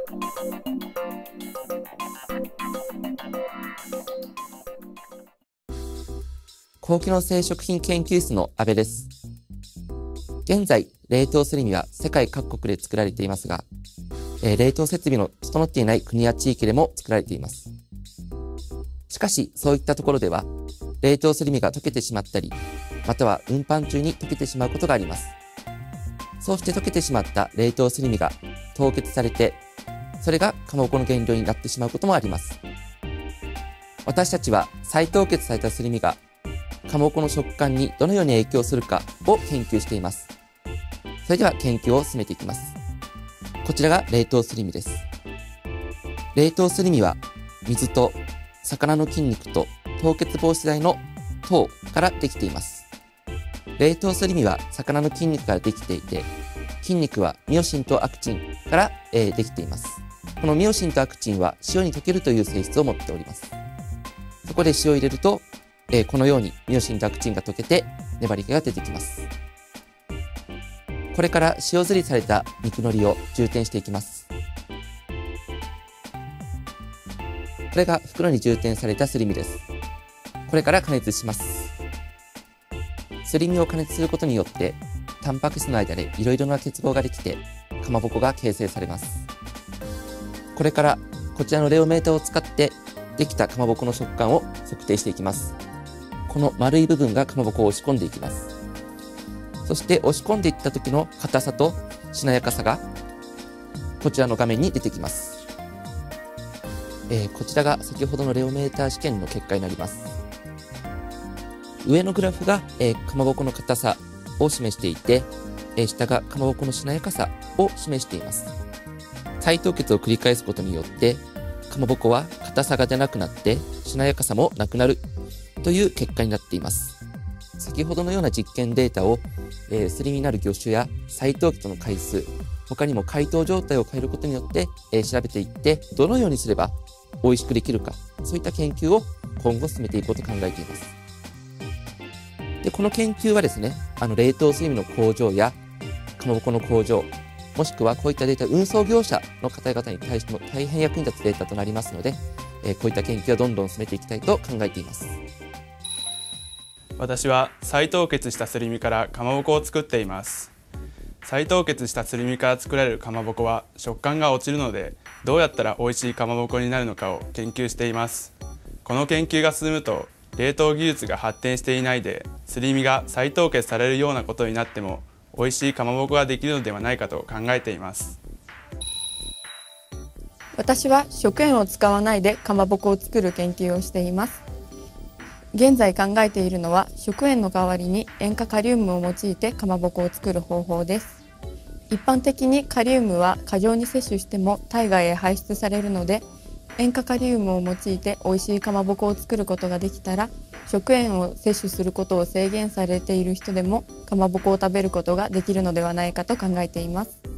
高機能性食品研究室の阿部です。現在、冷凍すり身は世界各国で作られていますが、冷凍設備の整っていない国や地域でも作られています。しかし、そういったところでは、冷凍すり身が溶けてしまったり、または運搬中に溶けてしまうことがあります。そうして溶けてしまった冷凍すり身が凍結されて、それがかまぼこの原料になってしまうこともあります。私たちは再凍結されたすり身がかまぼこの食感にどのように影響するかを研究しています。それでは研究を進めていきます。こちらが冷凍すり身です。冷凍すり身は水と魚の筋肉と凍結防止剤の糖からできています。冷凍すり身は魚の筋肉からできていて、筋肉はミオシンとアクチンから、できています。このミオシンとアクチンは塩に溶けるという性質を持っております。そこで塩を入れると、このようにミオシンとアクチンが溶けて粘り気が出てきます。これから塩ずりされた肉のりを充填していきます。これが袋に充填されたすり身です。これから加熱します。すり身を加熱することによって、タンパク質の間でいろいろな結合ができて、かまぼこが形成されます。これからこちらのレオメーターを使ってできたかまぼこの食感を測定していきます。この丸い部分がかまぼこを押し込んでいきます。そして押し込んでいった時の硬さとしなやかさがこちらの画面に出てきます。こちらが先ほどのレオメーター試験の結果になります。上のグラフが、かまぼこの硬さを示していて、下がかまぼこのしなやかさを示しています。再凍結を繰り返すことによってかまぼこは硬さが出なくなってしなやかさもなくなるという結果になっています。先ほどのような実験データを、すり身になる魚種や再凍結の回数、他にも解凍状態を変えることによって、調べていって、どのようにすれば美味しくできるか、そういった研究を今後進めていこうと考えています。で、この研究はですね、冷凍すり身の工場やかまぼこの工場、もしくはこういったデータ、運送業者の方々に対しても大変役に立つデータとなりますので、こういった研究はどんどん進めていきたいと考えています。 私は再凍結したすり身からかまぼこを作っています。再凍結したすり身から作られるかまぼこは食感が落ちるので、どうやったら美味しいかまぼこになるのかを研究しています。この研究が進むと、冷凍技術が発展していないですり身が再凍結されるようなことになっても美味しいかまぼこができるのではないかと考えています。 私は食塩を使わないでかまぼこを作る研究をしています。現在考えているのは食塩の代わりに塩化カリウムを用いてかまぼこを作る方法です。一般的にカリウムは過剰に摂取しても体外へ排出されるので、塩化カリウムを用いて美味しいかまぼこを作ることができたら、食塩を摂取することを制限されている人でもかまぼこを食べることができるのではないかと考えています。